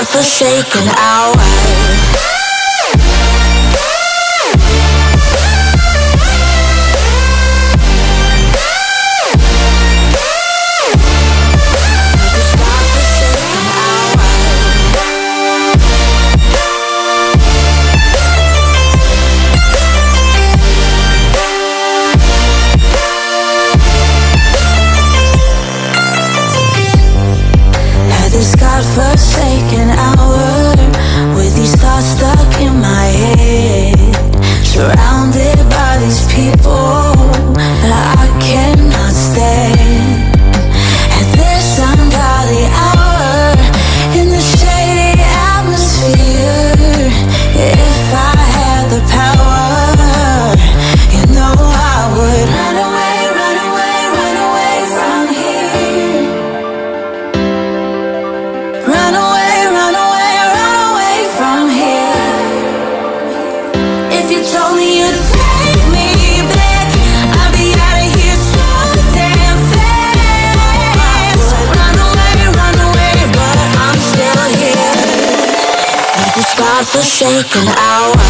godforsaken hour. Godforsaken hour, with these thoughts stuck in my head, surrounded by these people that I cannot stand. At this ungodly hour, in the shady atmosphere, if I had the power, you know I would run away, run away, run away from here. Run away, run away, run away from here. If you told me you'd take me back, I'd be out of here so damn fast. Run away, but I'm still here at this godforsaken hour.